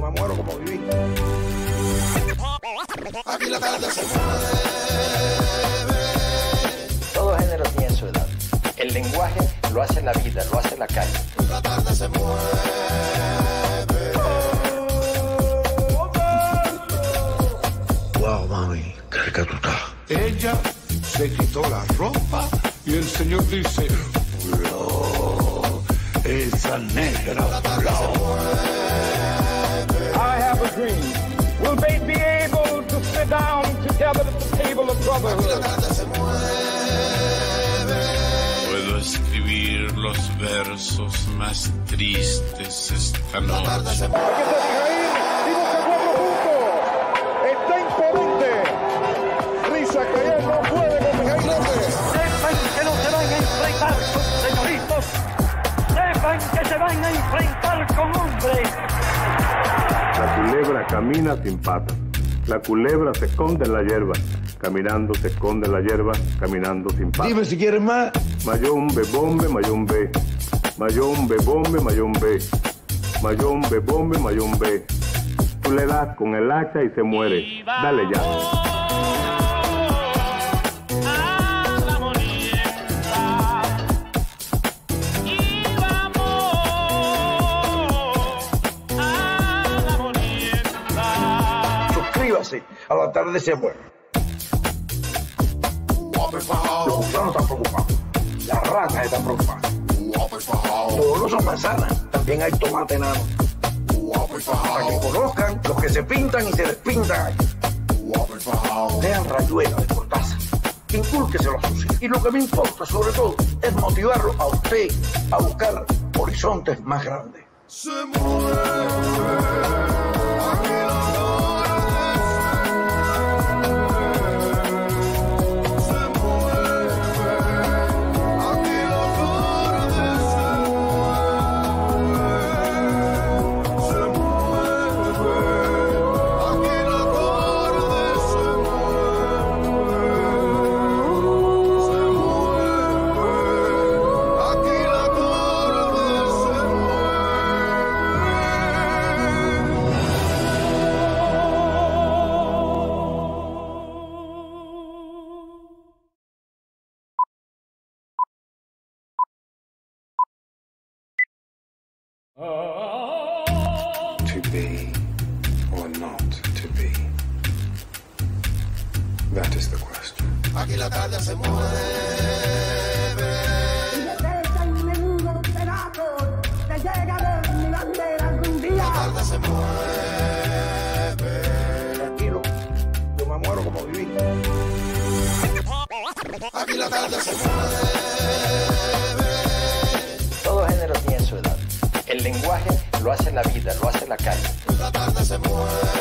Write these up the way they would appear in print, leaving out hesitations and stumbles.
me muero como viví. Aquí la tarde se mueve. Todo género tiene su edad. El lenguaje lo hace la vida, lo hace la calle. La tarde se mueve. Wow, mami, qué rica tú estás. Ella se quitó la ropa y el Señor dice, "Flow, esa negra flow". I have a dream. Will they be able to sit down together at the table of brotherhood? Puedo escribir los versos más tristes esta noche. Hay que ser Jair y busca 4 puntos. Está imponente. Risa Cayer no puede con Miguel López. Sepan que no se van a enfrentar con señoritos. Sepan que se van a enfrentar con hombres. La culebra camina sin patas. La culebra se esconde en la hierba. Caminando se esconde en la hierba. Caminando sin patas. Dime si quieres más. Mayombe, bombe, mayombe. Mayombe, bombe, mayombe. Mayombe, bombe, mayombe. Tú le das con el hacha y se muere. Dale ya. Suscríbase a La Tarde Se Mueve. Los gusanos están preocupados. Las ratas están preocupadas. Todos no son manzanas. También hay tomate enano. Para que conozcan los que se pintan y se despintan. Lean Rayuela de Cortázar. Incúlqueselo a sus hijos. Y lo que me importa sobre todo es motivarlo a usted a buscar horizontes más grandes. Se mueve. To be or not to be? That is the question. Aquí la tarde se mueve. La tarde se mueve. Tranquilo, yo me muero como viví. Aquí la tarde se mueve. Todo género tiene su edad. El lenguaje lo hace la vida, lo hace la calle. La tarde se mueve.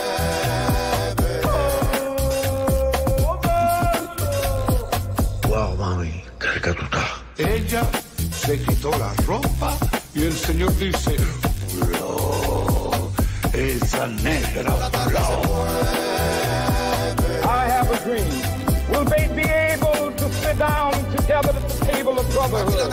Wow, mami, qué rica tú estás. Ella se quitó la ropa y el Señor dice, "Flow, esa negra flow". I have a dream. Will they be able to sit down together at the table of brotherhood?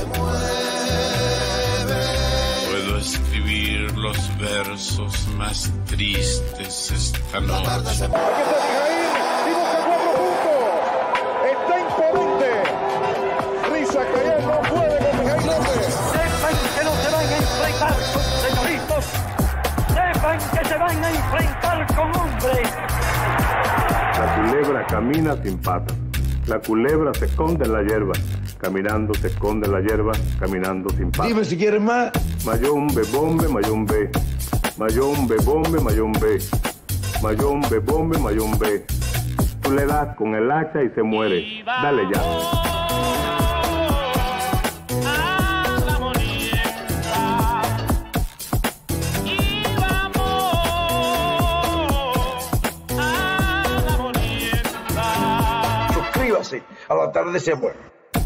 Puedo escribir los versos más tristes esta noche. Hay que ser Jair y busca 4 puntos. Está imponente. Risa Cayer no puede con Miguel López. Sepan que no se van a enfrentar con señoritos. Sepan que se van a enfrentar con hombres. La culebra camina sin patas. La culebra se esconde en la hierba. Caminando se esconde en la hierba. Caminando sin patas. Dime si quieres más. Mayombe, bombe, mayombe. Mayombe, bombe, mayombe. Mayombe, bombe, mayombe. Tú le das con el hacha y se muere. Dale ya. Suscríbase a La Tarde Se Mueve.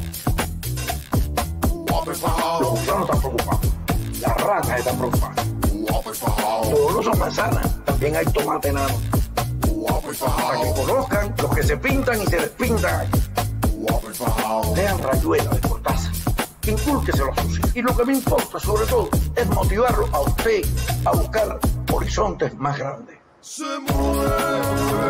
Los gusanos están preocupados. Las ratas están preocupadas. Todos no son manzanas. También hay tomate enano. Para que conozcan los que se pintan y se despintan. Lean Rayuela de Cortázar. Incúlqueselo a sus hijos. Y lo que me importa sobre todo es motivarlo a usted a buscar horizontes más grandes. Se mueve.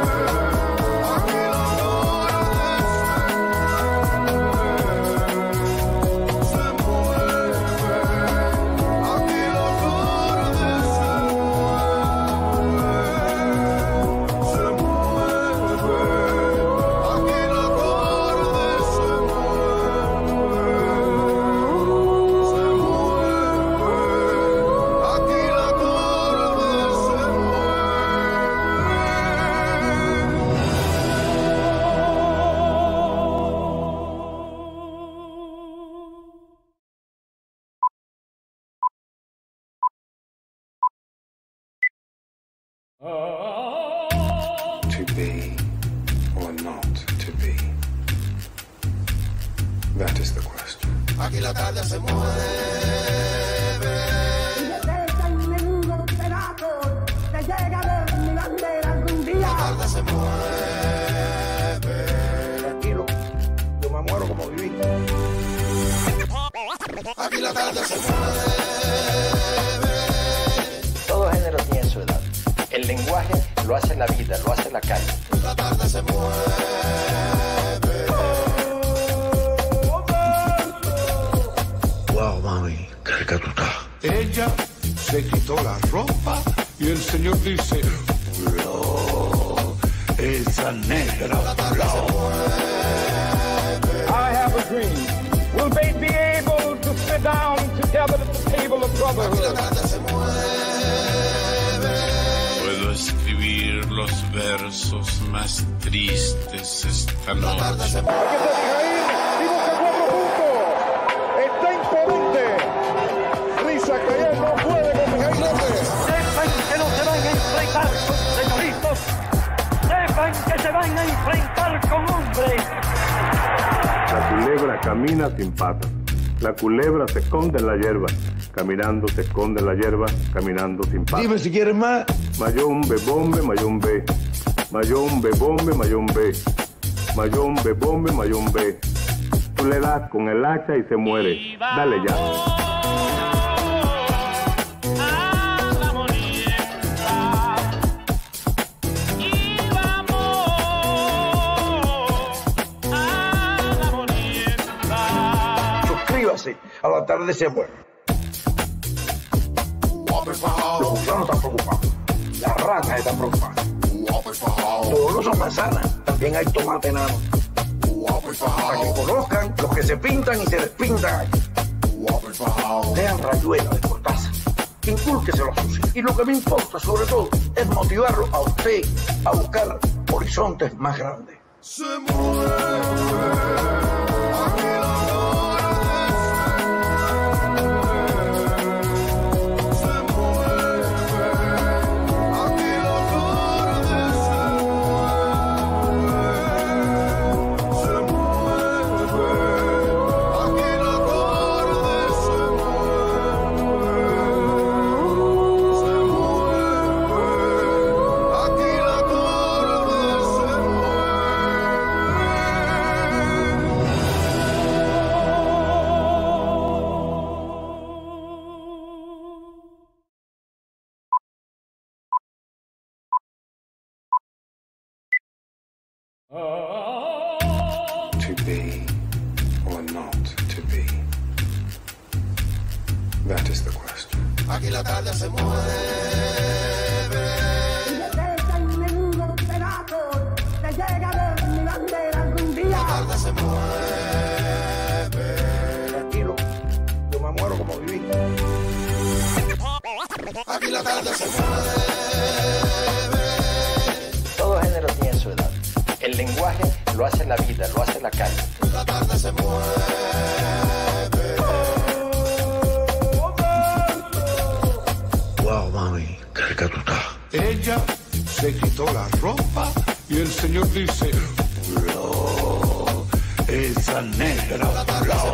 To be or not to be? That is the question. Aquí la tarde se mueve. Y de peca en menudo pedazos, te llega a ver mi bandera algún día. La tarde se mueve. Tranquilo, yo me muero como viví. Aquí la tarde se mueve. Todo género tiene su edad. El lenguaje lo hace la vida, lo hace la calle. La tarde se mueve. Wow, mami, qué rica tú estás. Ella se quitó la ropa y el Señor dice, "Wow, esa negra flow." I have a dream. Will they be able to sit down together at the table of brotherhood? La tarde se mueve. Puedo escribir los versos más tristes esta noche. Aquí está Mijaíl y busca 4 puntos. Está imponente. Risa Cayer no puede con Mijaíl López. Sepan que no se van a enfrentar con señoritos. Sepan que se van a enfrentar con hombres. La culebra camina sin patas. La culebra se esconde en la hierba. Caminando se esconde en la hierba, caminando sin patas. Dime si quieres más. Mayombe, bombe, mayombe. Mayombe, bombe, mayombe. Mayombe, bombe, mayombe. Tú le das con el hacha y se muere. Dale ya. Suscríbase a la tarde se muere. Los gusanos están preocupados. Las ratas están preocupadas. Todos no son manzanas. También hay tomate enano. Para que conozcan los que se pintan y se despintan. Sean rayuelas de cortázar. Incúlqueselo a sus hijos. Y lo que me importa sobre todo es motivarlo a usted a buscar horizontes más grandes. Se mueve. To be or not to be? That is the question. Aquí la tarde se mueve. Y de peca en menudo pedazos, te llega a ver mi bandera algún día. La tarde se mueve. Tranquilo, yo me muero como viví. Aquí la tarde se mueve. Todo género tiene su edad. El lenguaje lo hace la vida, lo hace la calle. La tarde se mueve. Wow, mami, qué rica tú estás. Ella se quitó la ropa y el Señor dice, "Wow, esa negra flow."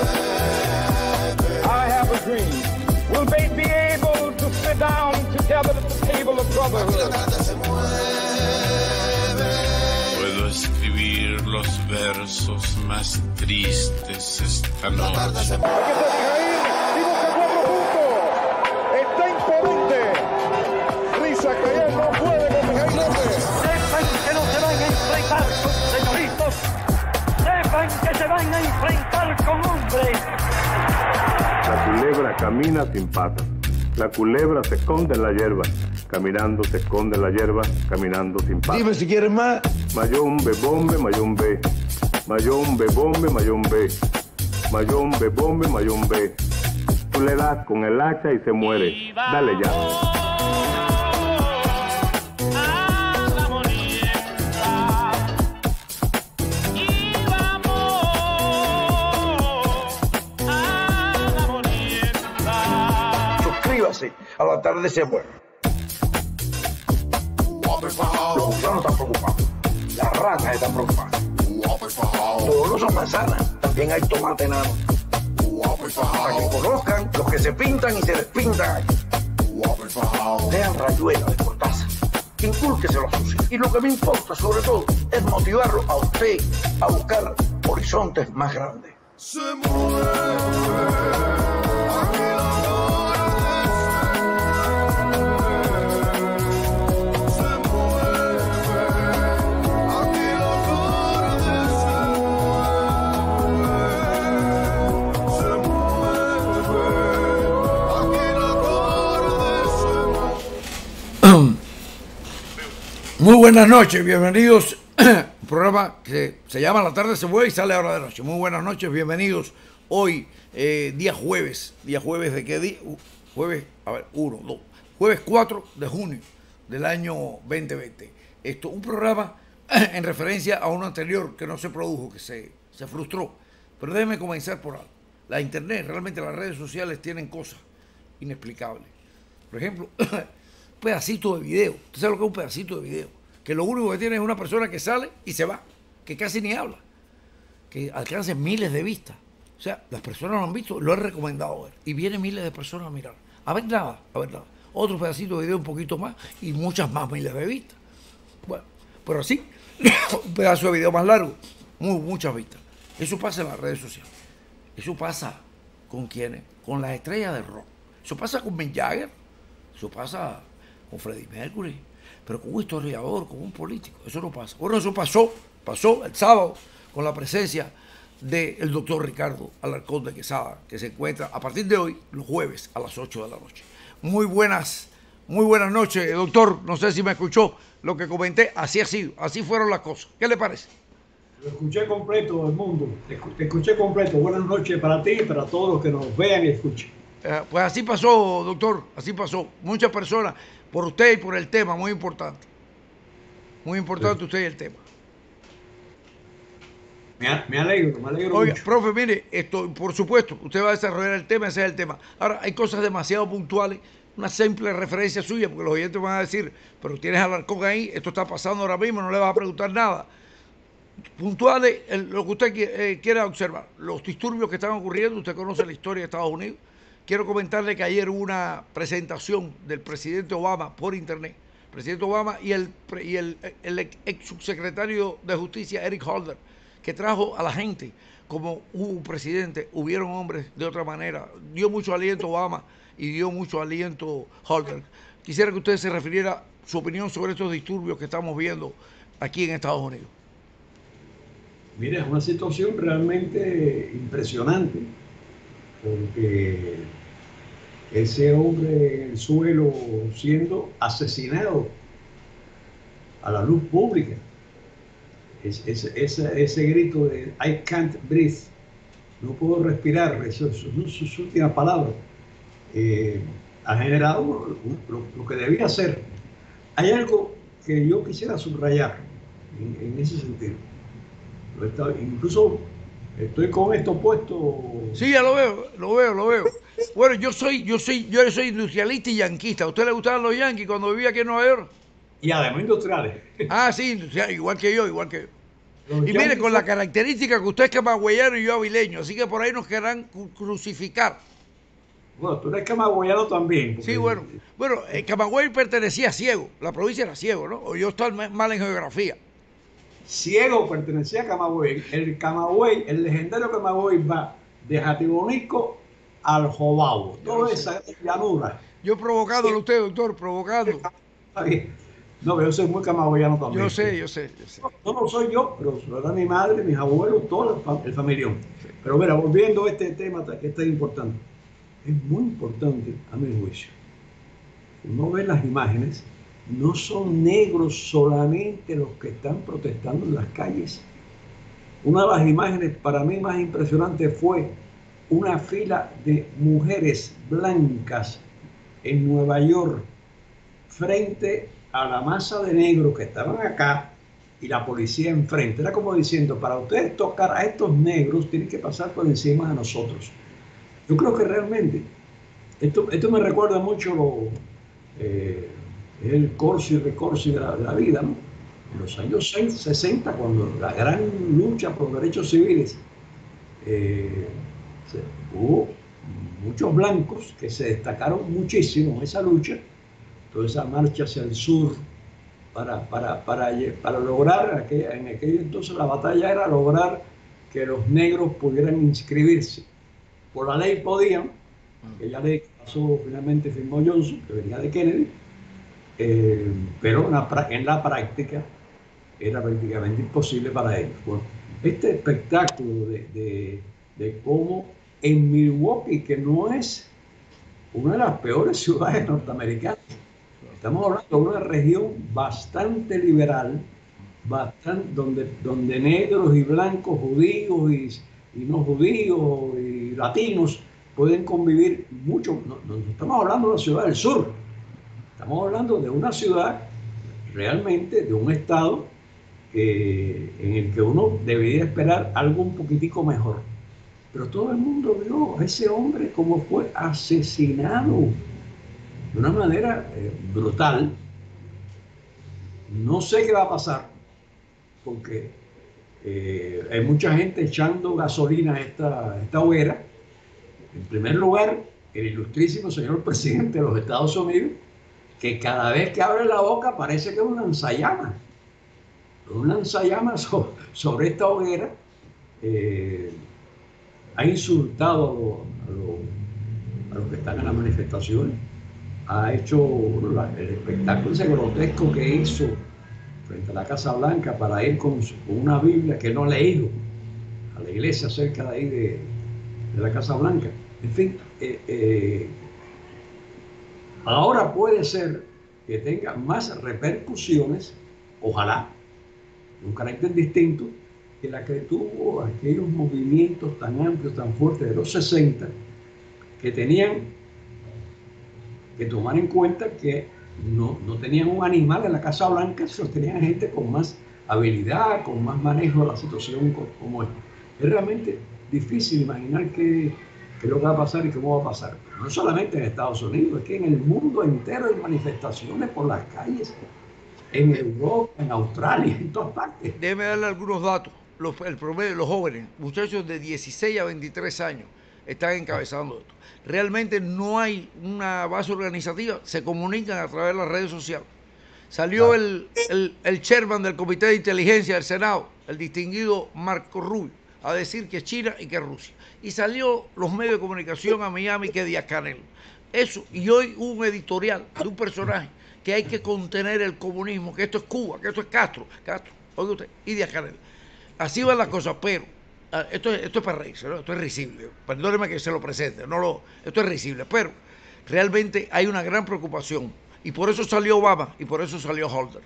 I have a dream. Will they be able to sit down together at the table of brotherhood? La tarde se mueve. Puedo escribir los versos más tristes esta noche. Aquí está Mijaíl y busca 4 puntos. Está imponente. Risa Cayel no puede con Mijaíl López. Sepan que no se van a enfrentar con señoritos. Sepan que se van a enfrentar con hombres. La culebra camina sin patas. La culebra se esconde en la hierba. Caminando se esconde en la hierba, caminando sin patas. Dime si quieres más. Mayombe, bombe, mayombe. Mayombe, bombe, mayombe. Mayombe, bombe, mayombe. Tú le das con el hacha y se muere. Dale ya. Suscríbase a La Tarde Se Muere. Los gusanos están preocupados. Las ratas están preocupadas. Todos no son manzanas. También hay tomate enano. Para que conozcan los que se pintan y se despintan. Lean Rayuela de Cortázar. Incúlqueselo a sus hijos. Y lo que me importa sobre todo es motivarlo a usted a buscar horizontes más grandes. Se mueve. Muy buenas noches, bienvenidos. Un programa que se llama La Tarde Se Mueve y sale ahora de noche. Muy buenas noches, bienvenidos. Hoy, día jueves. ¿Día jueves de qué día? Jueves, a ver, jueves 4 de junio del año 2020. Un programa en referencia a uno anterior que no se produjo, que se frustró. Pero déjeme comenzar por algo. La internet, realmente las redes sociales tienen cosas inexplicables. Por ejemplo, un pedacito de video. ¿Usted sabe lo que es un pedacito de video? Que lo único que tiene es una persona que sale y se va, que casi ni habla, que alcanza miles de vistas. O sea, las personas lo han visto, lo han recomendado ver, y vienen miles de personas a mirar. A ver nada. Otro pedacito de video un poquito más y muchas más miles de vistas. Bueno, pero así, un pedazo de video más largo, muchas vistas. Eso pasa en las redes sociales. Eso pasa con quienes, con las estrellas del rock. Eso pasa con Mick Jagger, eso pasa con Freddie Mercury, pero con un historiador, con un político, eso no pasa. Bueno, eso pasó el sábado con la presencia del doctor Ricardo Alarcón de Quesada, que se encuentra a partir de hoy, los jueves a las 8 de la noche. Muy buenas noches, doctor. No sé si me escuchó lo que comenté, así ha sido, así fueron las cosas. ¿Qué le parece? Lo escuché completo, Edmundo. Te escuché completo. Buenas noches para ti y para todos los que nos vean y escuchen. Pues así pasó, doctor, así pasó. Muchas personas, por usted y por el tema, muy importante. Muy importante, sí. Usted y el tema. Me alegro Oiga, mucho. Profe, mire, esto, por supuesto, usted va a desarrollar el tema, ese es el tema. Ahora, hay cosas demasiado puntuales, una simple referencia suya, porque los oyentes van a decir, pero tienes a Alarcón ahí, esto está pasando ahora mismo, no le vas a preguntar nada. Puntuales, lo que usted quiera observar, los disturbios que están ocurriendo, usted conoce la historia de Estados Unidos. Quiero comentarle que ayer hubo una presentación del presidente Obama por internet. El presidente Obama y el ex subsecretario de Justicia, Eric Holder, que trajo a la gente como un presidente, hubieron hombres de otra manera. Dio mucho aliento Obama y dio mucho aliento Holder. Quisiera que usted se refiriera su opinión sobre estos disturbios que estamos viendo aquí en Estados Unidos. Mira, es una situación realmente impresionante, porque ese hombre en el suelo siendo asesinado a la luz pública, ese grito de I can't breathe, no puedo respirar, eso es sus últimas palabras, ha generado lo que debía ser. Hay algo que yo quisiera subrayar en ese sentido. Incluso estoy con esto puesto. Sí, ya lo veo. Bueno, yo soy industrialista y yanquista. ¿A usted le gustaban los yanquis cuando vivía aquí en Nueva York? Y además industriales. Ah, sí, industriales, igual que yo. Y mire, con la característica que usted es camagüeyano y yo avileño, así que por ahí nos querrán crucificar. Bueno, tú eres camagüeyano también. Sí, bueno, Camagüey pertenecía a Ciego, la provincia era Ciego, ¿no? O yo estoy mal en geografía. Ciego pertenecía a Camagüey. El Camagüey, el legendario Camagüey va de Jatibonico al Jobao. Toda esa llanura. Yo provocándolo usted, doctor, provocando. No, pero yo soy muy camagüeyano también. Yo sé. No lo soy yo, pero lo era mi madre, mis abuelos, todo el familión. Sí. Pero mira, volviendo a este tema que está importante. Es muy importante, a mi juicio. Uno ve las imágenes, no son negros solamente los que están protestando en las calles. Una de las imágenes para mí más impresionantes fue una fila de mujeres blancas en Nueva York frente a la masa de negros que estaban acá y la policía enfrente. Era como diciendo, para ustedes tocar a estos negros tienen que pasar por encima de nosotros. Yo creo que realmente esto me recuerda mucho el corso y recorso de la vida, ¿no? En los años 60, cuando la gran lucha por derechos civiles, hubo muchos blancos que se destacaron muchísimo en esa lucha, toda esa marcha hacia el sur, para lograr, en aquel entonces la batalla era lograr que los negros pudieran inscribirse. Por la ley podían, aquella ley que pasó finalmente firmó Johnson, que venía de Kennedy, pero en la práctica era prácticamente imposible para ellos. Bueno, este espectáculo de cómo en Milwaukee, que no es una de las peores ciudades norteamericanas, estamos hablando de una región bastante liberal, donde negros y blancos, judíos y no judíos y latinos pueden convivir mucho. No estamos hablando de una ciudad del sur, estamos hablando de una ciudad realmente, de un estado en el que uno debería esperar algo un poquitico mejor. Pero todo el mundo vio a ese hombre como fue asesinado de una manera brutal. No sé qué va a pasar, porque hay mucha gente echando gasolina a esta hoguera. En primer lugar, el ilustrísimo señor presidente de los Estados Unidos, que cada vez que abre la boca parece que es un lanzallamas. Un lanzallamas sobre esta hoguera. Ha insultado a los que están en las manifestaciones. Ha hecho el espectáculo ese grotesco que hizo frente a la Casa Blanca para ir con una Biblia que no ha leído a la iglesia cerca de ahí de la Casa Blanca. En fin, ahora puede ser que tenga más repercusiones, ojalá, de un carácter distinto, que la que tuvo aquellos movimientos tan amplios, tan fuertes de los 60, que tenían que tomar en cuenta que no tenían un animal en la Casa Blanca, sino tenían gente con más habilidad, con más manejo de la situación como esta. Es realmente difícil imaginar qué es lo que va a pasar y cómo va a pasar. No solamente en Estados Unidos, es que en el mundo entero hay manifestaciones por las calles, en Europa, en Australia, en todas partes. Déjeme darle algunos datos. El promedio de los jóvenes, muchachos de 16 a 23 años, están encabezando esto. Realmente no hay una base organizativa, se comunican a través de las redes sociales. Salió el chairman del Comité de Inteligencia del Senado, el distinguido Marco Rubio, a decir que es China y que es Rusia. Y salió los medios de comunicación a Miami que Díaz-Canel. Eso, y hoy hubo un editorial de un personaje que hay que contener el comunismo, que esto es Cuba, que esto es Castro, oiga usted, y Díaz-Canel. Así van las cosas, pero esto es para reírse, ¿no? Esto es risible. Perdóneme que se lo presente, esto es risible, pero realmente hay una gran preocupación. Y por eso salió Obama y por eso salió Holder.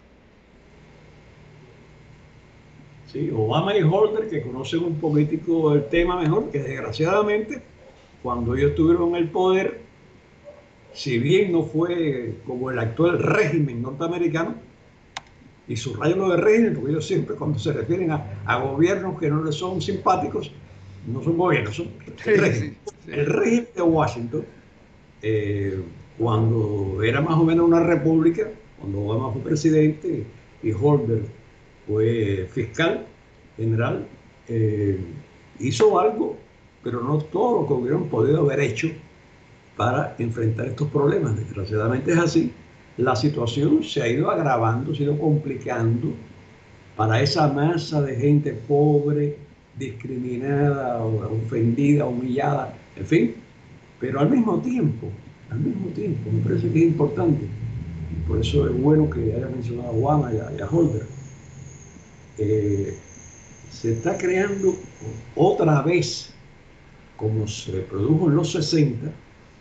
Sí, Obama y Holder, que conocen un poquitico el tema mejor, que desgraciadamente, cuando ellos estuvieron en el poder, si bien no fue como el actual régimen norteamericano, y subrayo lo de régimen, porque ellos siempre cuando se refieren a gobiernos que no les son simpáticos, no son gobiernos, son régimen. El régimen de Washington, cuando era más o menos una república, cuando Obama fue presidente y Holder fue fiscal general, hizo algo, pero no todo lo que hubieran podido haber hecho para enfrentar estos problemas. Desgraciadamente es así. La situación se ha ido agravando, se ha ido complicando para esa masa de gente pobre, discriminada, ofendida, humillada, en fin. Pero al mismo tiempo, me parece que es importante, y por eso es bueno que haya mencionado a Obama y a Holder, se está creando otra vez, como se produjo en los 60,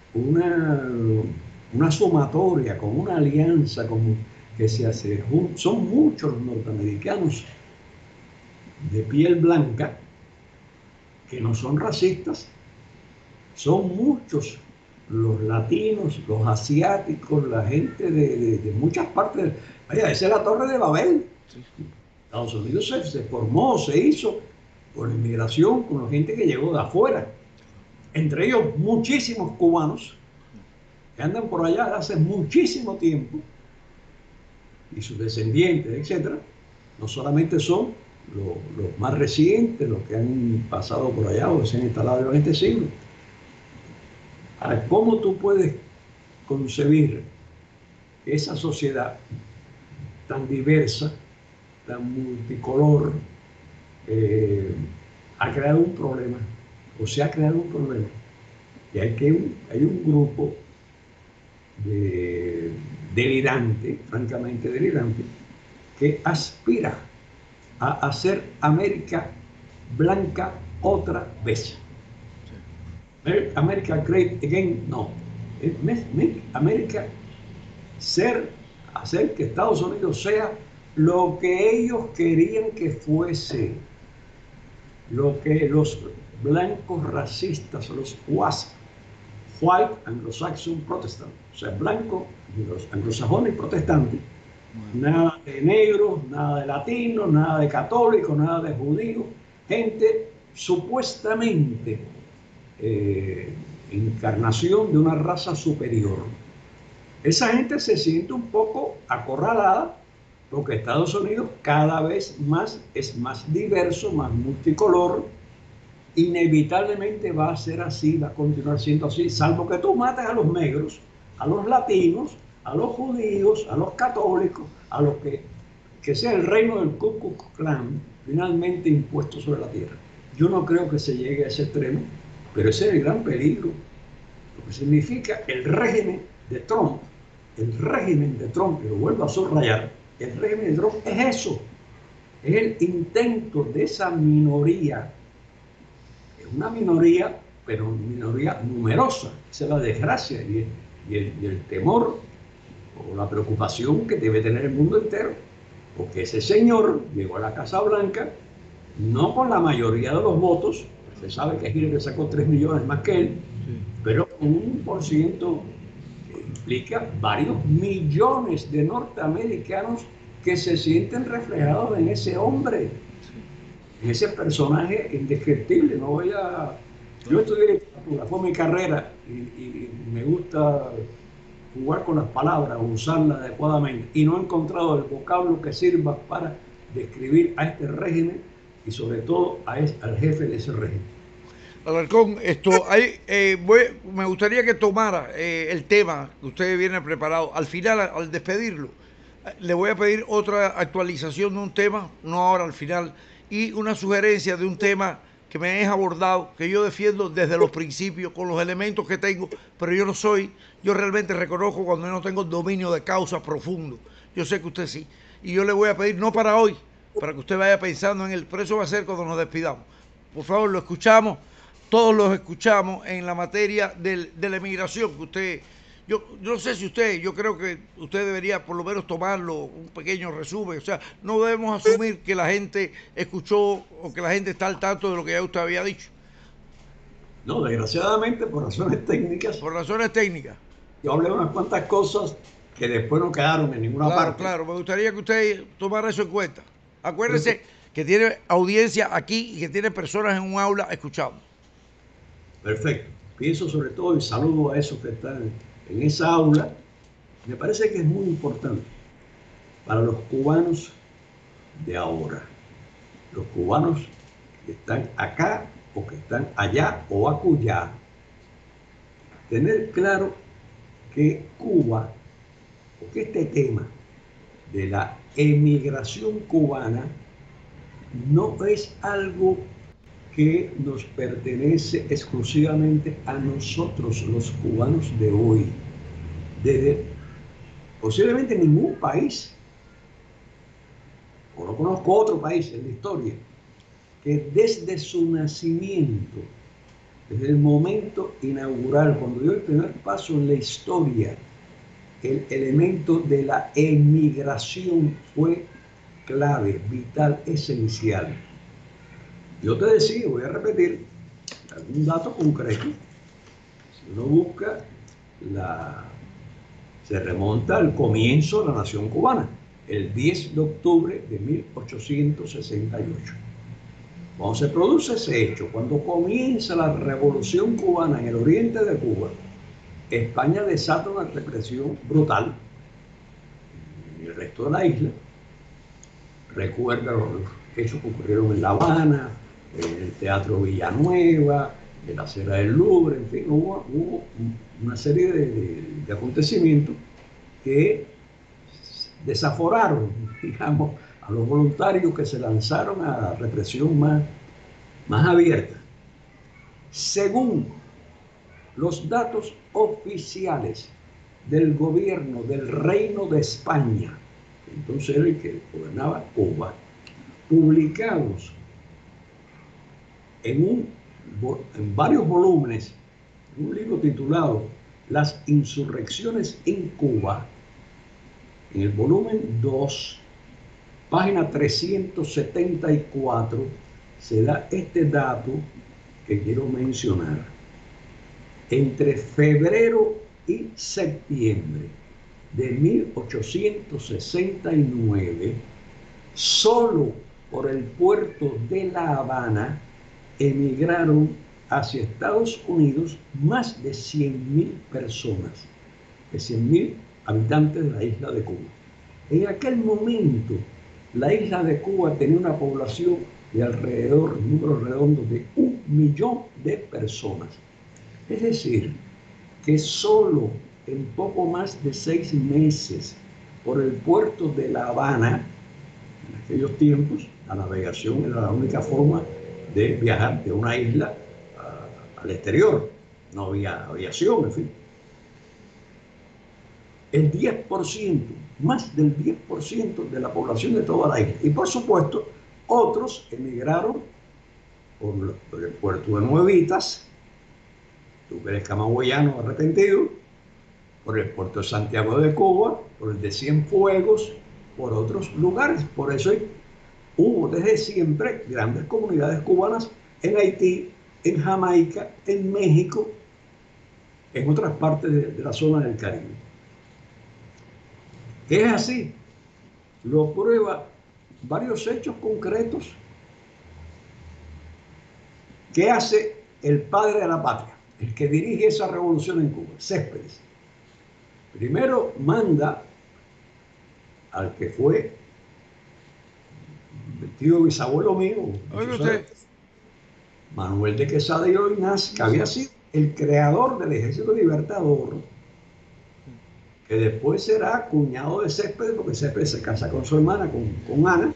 una sumatoria, como una alianza que se hace. Son muchos los norteamericanos de piel blanca que no son racistas, son muchos los latinos, los asiáticos, la gente de muchas partes. Vaya, esa es la Torre de Babel. Estados Unidos se formó, se hizo por inmigración, con la gente que llegó de afuera. Entre ellos muchísimos cubanos que andan por allá hace muchísimo tiempo, y sus descendientes, etcétera. No solamente son los más recientes, los que han pasado por allá o se han instalado en este siglo. Ahora, ¿cómo tú puedes concebir esa sociedad tan diversa, tan multicolor, ha creado un problema, o se ha creado un problema? Y hay un grupo delirante, francamente delirante, que aspira a hacer América blanca otra vez. América great again, no. Make América hacer que Estados Unidos sea lo que ellos querían que fuese, lo que los blancos racistas, los WASP, White Anglo-Saxon Protestant, o sea, blancos, los anglosajones protestantes, nada de negros, nada de latinos, nada de católicos, nada de judíos, gente supuestamente encarnación de una raza superior. Esa gente se siente un poco acorralada porque Estados Unidos cada vez más es más diverso, más multicolor. Inevitablemente va a ser así, va a continuar siendo así, salvo que tú mates a los negros, a los latinos, a los judíos, a los católicos, a los que sea el reino del Ku Klux Klan finalmente impuesto sobre la tierra. Yo no creo que se llegue a ese extremo, pero ese es el gran peligro, lo que significa el régimen de Trump. El régimen de Trump, y lo vuelvo a subrayar, el régimen de Trump es eso, es el intento de esa minoría, es una minoría, pero minoría numerosa, esa es la desgracia y el temor o la preocupación que debe tener el mundo entero, porque ese señor llegó a la Casa Blanca no con la mayoría de los votos. Se sabe que Hillary sacó 3 millones más que él, sí, pero con un por ciento que implica varios millones de norteamericanos que se sienten reflejados en ese hombre, sí, en ese personaje indescriptible. Yo estudié literatura, fue mi carrera, y me gusta jugar con las palabras, usarlas adecuadamente, y no he encontrado el vocablo que sirva para describir a este régimen y sobre todo al jefe de ese régimen. Alarcón, me gustaría que tomara el tema que usted viene preparado. Al final, al despedirlo, le voy a pedir otra actualización de un tema, no ahora, al final, y una sugerencia de un tema que me es abordado, que yo defiendo desde los principios, con los elementos que tengo, pero yo realmente reconozco cuando yo no tengo dominio de causa profundo. Yo sé que usted sí. Y yo le voy a pedir, no para hoy, para que usted vaya pensando en él, pero eso va a ser cuando nos despidamos. Por favor, lo escuchamos, todos los escuchamos en la materia de la emigración, que usted, yo no sé si yo creo que usted debería por lo menos tomarlo, un pequeño resumen. O sea, no debemos asumir que la gente escuchó o que la gente está al tanto de lo que ya usted había dicho. No, desgraciadamente por razones técnicas. Por razones técnicas. Yo hablé unas cuantas cosas que después no quedaron en ninguna parte. Claro, me gustaría que usted tomara eso en cuenta. Acuérdese que tiene audiencia aquí y que tiene personas en un aula escuchando. Perfecto. Pienso sobre todo y saludo a esos que están en esa aula. Me parece que es muy importante para los cubanos de ahora, los cubanos que están acá o que están allá o acullá, tener claro que Cuba, o que este tema de la emigración cubana no es algo que nos pertenece exclusivamente a nosotros, los cubanos de hoy. Desde posiblemente ningún país, o no conozco otro país en la historia, que desde su nacimiento, desde el momento inaugural, cuando dio el primer paso en la historia, el elemento de la emigración fue clave, vital, esencial. Yo te decía, voy a repetir algún dato concreto. Si uno busca, se remonta al comienzo de la nación cubana, el 10 de octubre de 1868. Cuando se produce ese hecho, cuando comienza la revolución cubana en el oriente de Cuba, España desata una represión brutal en el resto de la isla. Recuerda los hechos que ocurrieron en La Habana, en el Teatro Villanueva, en la acera del Louvre, en fin, hubo una serie de acontecimientos que desaforaron, digamos, a los voluntarios que se lanzaron a la represión más abierta. Según los datos oficiales del gobierno del Reino de España, entonces era el que gobernaba Cuba, publicados en varios volúmenes, en un libro titulado Las insurrecciones en Cuba, en el volumen 2, página 374, se da este dato que quiero mencionar. Entre febrero y septiembre de 1869, solo por el puerto de La Habana emigraron hacia Estados Unidos más de 100.000 personas, de 100.000 habitantes de la isla de Cuba. En aquel momento, la isla de Cuba tenía una población de alrededor, un número redondo de 1 millón de personas. Es decir, que solo en poco más de 6 meses, por el puerto de La Habana, en aquellos tiempos, la navegación era la única forma de viajar de una isla al exterior. No había aviación, en fin. El 10%, más del 10% de la población de toda la isla. Y por supuesto, otros emigraron por el puerto de Nuevitas, tú que eres camagüeyano arrepentido, por el puerto de Santiago de Cuba, por el de Cienfuegos, por otros lugares. Por eso hubo desde siempre grandes comunidades cubanas en Haití, en Jamaica, en México, en otras partes de la zona del Caribe. ¿Qué es así? Lo prueba varios hechos concretos. ¿Qué hace el padre de la patria, el que dirige esa revolución en Cuba, Céspedes? Primero manda al que fue el tío bisabuelo mío, Manuel de Quesada y Oinaz, que había sido el creador del Ejército Libertador, que después será cuñado de Céspedes, porque Céspedes se casa con su hermana, con Ana.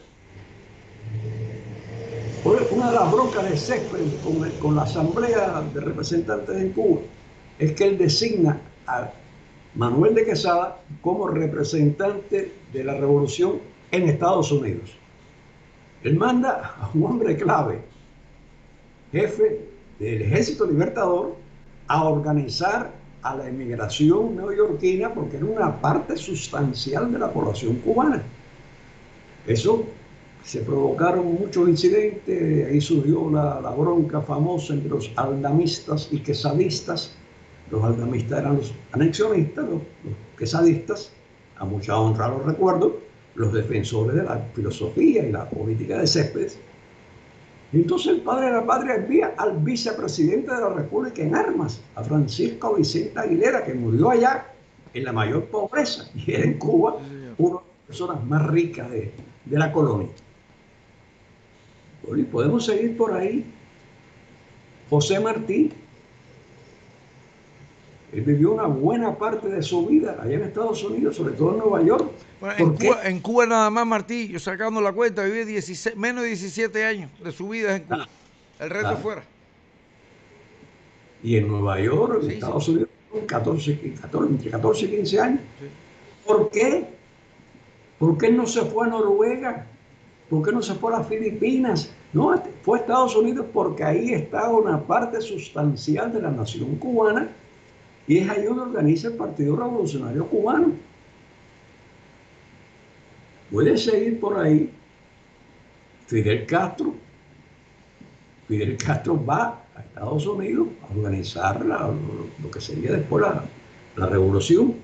Una de las broncas de Céspedes con la Asamblea de Representantes en Cuba es que él designa a Manuel de Quesada como representante de la revolución en Estados Unidos. Él manda a un hombre clave, jefe del Ejército Libertador, a organizar a la emigración neoyorquina, porque era una parte sustancial de la población cubana. Eso se provocaron muchos incidentes, ahí surgió la bronca famosa entre los aldamistas y quesadistas. Los aldamistas eran los anexionistas, los quesadistas, a mucha honra los recuerdo, los defensores de la filosofía y la política de Céspedes. Y entonces el padre de la patria envía al vicepresidente de la República en armas, a Francisco Vicente Aguilera, que murió allá en la mayor pobreza, y era en Cuba una de las personas más ricas de la colonia. Y podemos seguir por ahí. José Martí, Él vivió una buena parte de su vida allá en Estados Unidos, sobre todo en Nueva York. Bueno, en Cuba nada más, Martí, yo sacando la cuenta, viví menos de 17 años de su vida en Cuba. El resto fuera. Y en Nueva York, en Estados Unidos, 14 y 15 años. Sí. ¿Por qué? ¿Por qué no se fue a Noruega? ¿Por qué no se fue a las Filipinas? No, fue a Estados Unidos porque ahí está una parte sustancial de la nación cubana y es ahí donde organiza el Partido Revolucionario Cubano. Puede seguir por ahí. Fidel Castro va a Estados Unidos a organizar lo que sería después la revolución.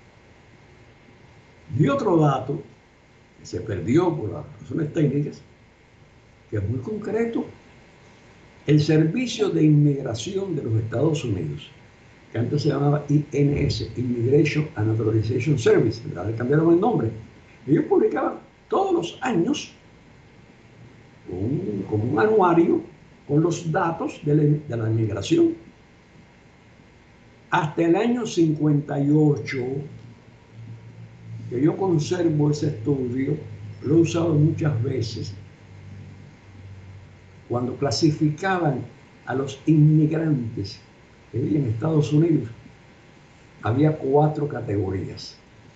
Y otro dato que se perdió por las razones técnicas, que es muy concreto, el Servicio de Inmigración de los Estados Unidos, que antes se llamaba INS, Immigration and Naturalization Service, le cambiaron el nombre. Ellos publicaban todos los años como un anuario con los datos de la inmigración. Hasta el año 58, que yo conservo ese estudio, lo he usado muchas veces, cuando clasificaban a los inmigrantes que vivían en Estados Unidos, había 4 categorías.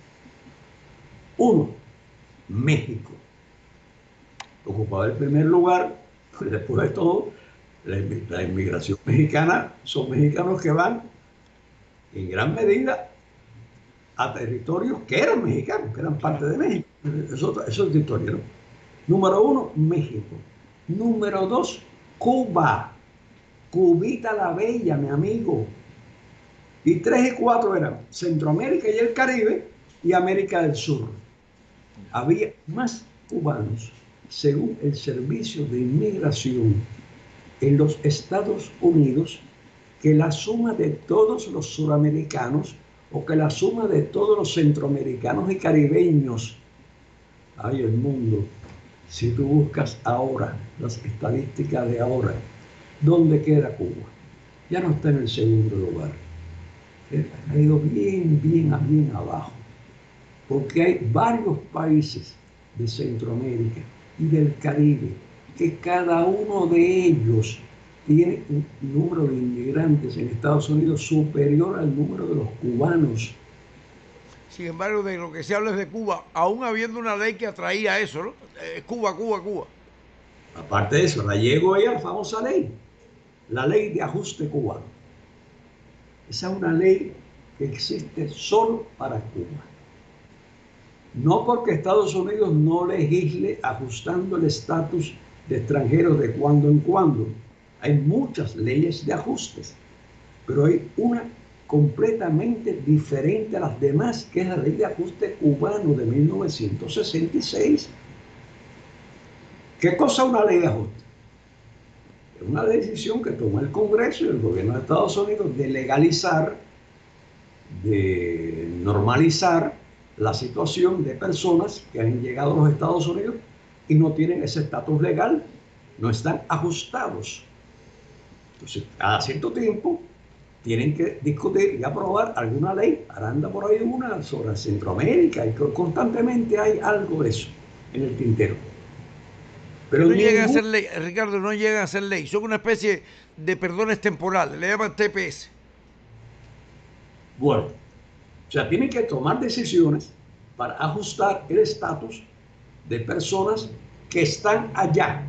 1, México. Ocupaba el primer lugar, pues después de todo, la inmigración mexicana son mexicanos que van en gran medida a territorios que eran mexicanos, que eran parte de México. Eso es historia, ¿no? Número 1, México. Número 2, Cuba. Cubita la Bella, mi amigo. Y 3 y 4 eran Centroamérica y el Caribe y América del Sur. Había más cubanos, según el Servicio de Inmigración en los Estados Unidos, que la suma de todos los suramericanos o que la suma de todos los centroamericanos y caribeños. Ay, el mundo. Si tú buscas ahora las estadísticas de ahora, ¿dónde queda Cuba? Ya no está en el segundo lugar. Ha ido bien abajo. Porque hay varios países de Centroamérica y del Caribe que cada uno de ellos tiene un número de inmigrantes en Estados Unidos superior al número de los cubanos. Sin embargo, de lo que se habla es de Cuba, aún habiendo una ley que atraía eso, ¿no? Cuba. Aparte de eso, la llegó ahí a la famosa ley, la ley de ajuste cubano. Esa es una ley que existe solo para Cuba. No porque Estados Unidos no legisle ajustando el estatus de extranjeros de cuando en cuando. Hay muchas leyes de ajustes, pero hay una completamente diferente a las demás, que es la ley de ajuste cubano de 1966. ¿Qué cosa es una ley de ajuste? Es una decisión que toma el Congreso y el gobierno de Estados Unidos de legalizar, de normalizar la situación de personas que han llegado a los Estados Unidos y no tienen ese estatus legal, no están ajustados. Entonces, cada cierto tiempo tienen que discutir y aprobar alguna ley. Ahora anda por ahí una sobre Centroamérica y constantemente hay algo de eso en el tintero. Pero no llegan a ser ley, Ricardo, no llegan a ser ley. Son una especie de perdones temporales, le llaman TPS. Bueno, o sea, tienen que tomar decisiones para ajustar el estatus de personas que están allá.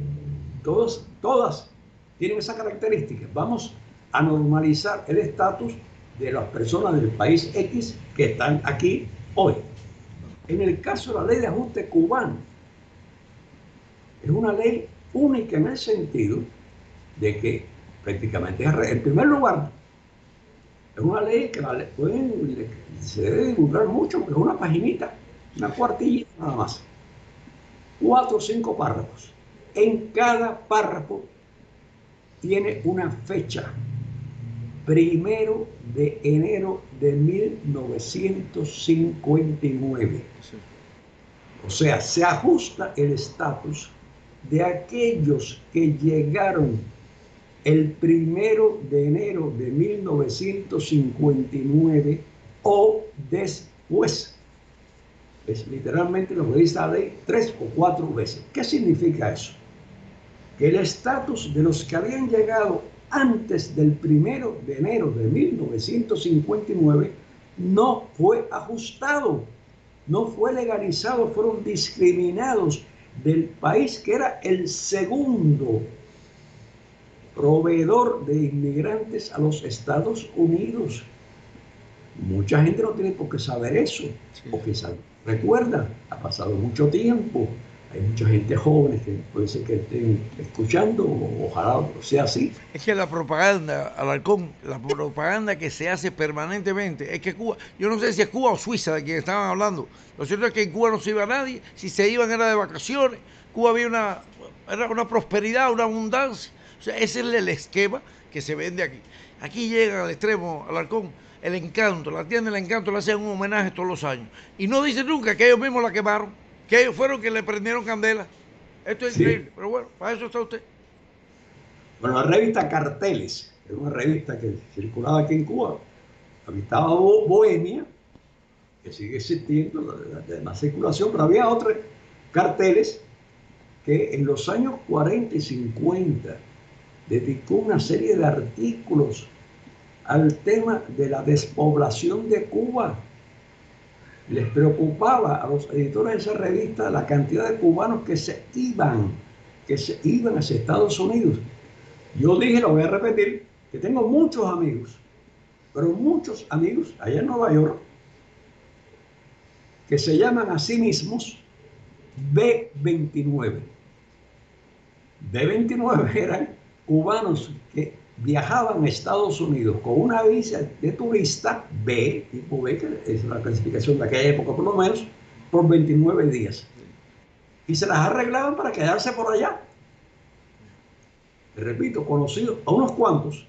Todas tienen esa característica. Vamos a normalizar el estatus de las personas del país X que están aquí hoy. En el caso de la ley de ajuste cubano, es una ley única en el sentido de que prácticamente, en primer lugar, es una ley que se debe divulgar mucho, porque es una paginita, una cuartilla nada más. 4 o 5 párrafos. En cada párrafo tiene una fecha. 1 de enero de 1959. O sea, se ajusta el estatus de aquellos que llegaron el 1 de enero de 1959 o después. Es literalmente lo que dice la ley 3 o 4 veces. ¿Qué significa eso? Que el estatus de los que habían llegado antes del 1 de enero de 1959 no fue ajustado, no fue legalizado, fueron discriminados del país que era el segundo proveedor de inmigrantes a los Estados Unidos. Mucha gente no tiene por qué saber eso, porque recuerda, ha pasado mucho tiempo, hay mucha gente joven que puede ser que estén escuchando, ojalá sea así. Es que la propaganda, Alarcón, la propaganda que se hace permanentemente, es que Cuba, yo no sé si es Cuba o Suiza de quien estaban hablando, lo cierto es que en Cuba no se iba nadie, si se iban era de vacaciones, Cuba había una prosperidad, una abundancia, o sea, ese es el esquema que se vende aquí. Aquí llega al extremo, Alarcón, el Encanto, la tienda del Encanto le hacen un homenaje todos los años. Y no dicen nunca que ellos mismos la quemaron, que ellos fueron que le prendieron candela. Esto es increíble, pero bueno, para eso está usted. Bueno, la revista Carteles, es una revista que circulaba aquí en Cuba. Habitaba Bohemia, que sigue existiendo, de más circulación, pero había otros Carteles que en los años 40 y 50 dedicó una serie de artículos al tema de la despoblación de Cuba. Les preocupaba a los editores de esa revista la cantidad de cubanos que se iban hacia Estados Unidos. Yo dije, lo voy a repetir, que tengo muchos amigos, pero muchos amigos allá en Nueva York, que se llaman a sí mismos B-29. B-29 eran cubanos que viajaban a Estados Unidos con una visa de turista B, tipo B, que es la clasificación de aquella época por lo menos, por 29 días. Y se las arreglaban para quedarse por allá. Repito, conocidos a unos cuantos,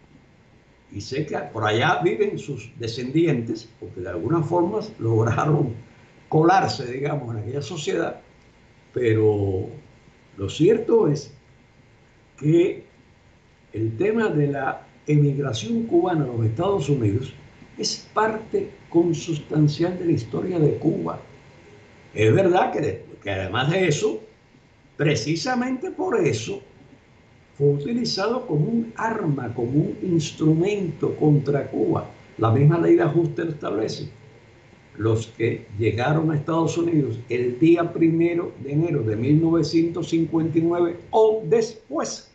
y sé que por allá viven sus descendientes, porque de alguna forma lograron colarse, digamos, en aquella sociedad, pero lo cierto es que el tema de la emigración cubana a los Estados Unidos es parte consustancial de la historia de Cuba. Es verdad que además de eso, precisamente por eso, fue utilizado como un arma, como un instrumento contra Cuba. La misma ley de ajuste lo establece. Los que llegaron a Estados Unidos el día 1 de enero de 1959 o después,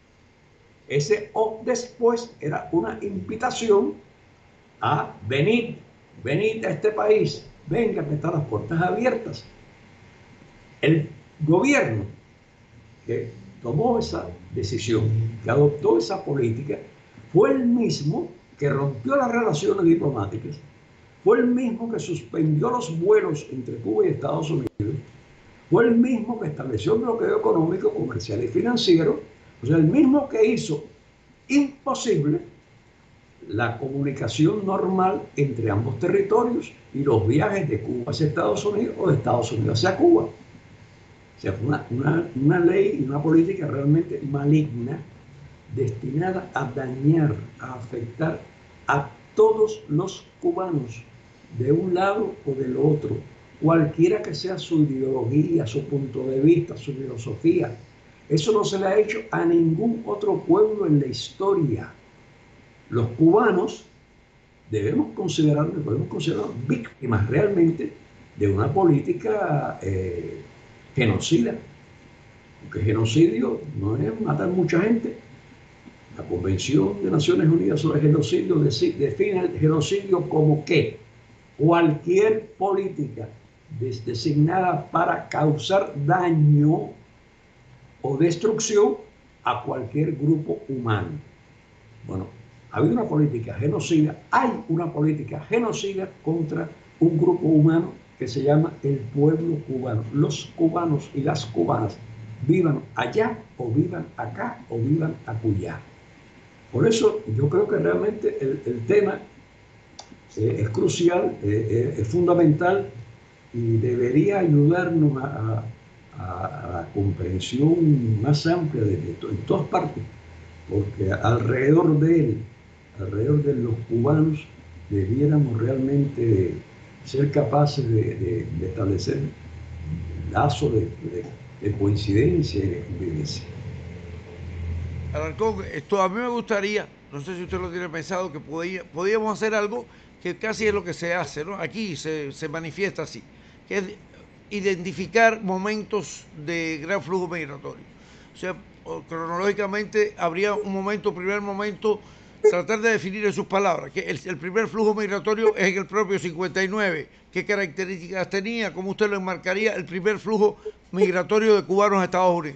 ese o después era una invitación a venid a este país, venga, que están las puertas abiertas. El gobierno que tomó esa decisión, que adoptó esa política, fue el mismo que rompió las relaciones diplomáticas, fue el mismo que suspendió los vuelos entre Cuba y Estados Unidos, fue el mismo que estableció un bloqueo económico, comercial y financiero, o sea, el mismo que hizo imposible la comunicación normal entre ambos territorios y los viajes de Cuba hacia Estados Unidos o de Estados Unidos hacia Cuba. O sea, fue una ley y una política realmente maligna, destinada a dañar, a afectar a todos los cubanos, de un lado o del otro, cualquiera que sea su ideología, su punto de vista, su filosofía. Eso no se le ha hecho a ningún otro pueblo en la historia. Los cubanos podemos considerarnos víctimas realmente de una política genocida. Porque genocidio no es matar mucha gente. La Convención de Naciones Unidas sobre el genocidio define el genocidio como que cualquier política designada para causar daño o destrucción a cualquier grupo humano. Bueno, ha habido una política genocida, hay una política genocida contra un grupo humano que se llama el pueblo cubano. Los cubanos y las cubanas, vivan allá o vivan acá o vivan acullá. Por eso yo creo que realmente el tema es crucial, es fundamental y debería ayudarnos a la comprensión más amplia en todas partes porque alrededor de los cubanos, debiéramos realmente ser capaces de establecer lazos de coincidencia y de convivencia. Alarcón, esto a mí me gustaría, no sé si usted lo tiene pensado, que podíamos hacer algo que casi es lo que se hace, ¿no? Aquí se manifiesta así, que es identificar momentos de gran flujo migratorio. O sea, cronológicamente habría un momento, primer momento, tratar de definir en sus palabras, que el primer flujo migratorio es en el propio 59. ¿Qué características tenía? ¿Cómo usted lo enmarcaría el primer flujo migratorio de cubanos a Estados Unidos?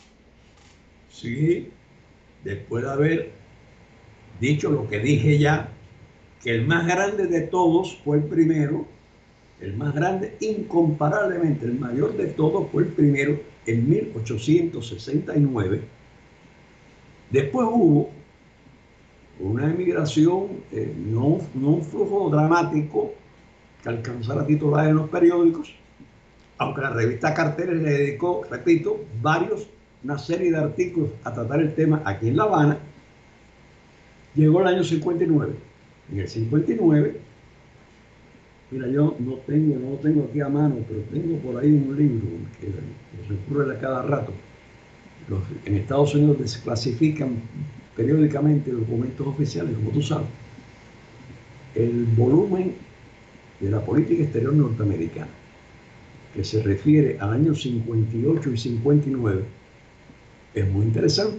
Sí, después de haber dicho lo que dije ya, que el más grande de todos fue el primero, el más grande, incomparablemente, el mayor de todos fue el primero en 1869. Después hubo una emigración, no un flujo dramático que alcanzara titulares en los periódicos, aunque la revista Carteles le dedicó, repito, una serie de artículos a tratar el tema aquí en La Habana. Llegó el año 59. En el 59, mira, yo no lo tengo aquí a mano, pero tengo por ahí un libro que recurre a cada rato. En Estados Unidos desclasifican periódicamente documentos oficiales, como tú sabes. El volumen de la política exterior norteamericana, que se refiere al año 58 y 59, es muy interesante.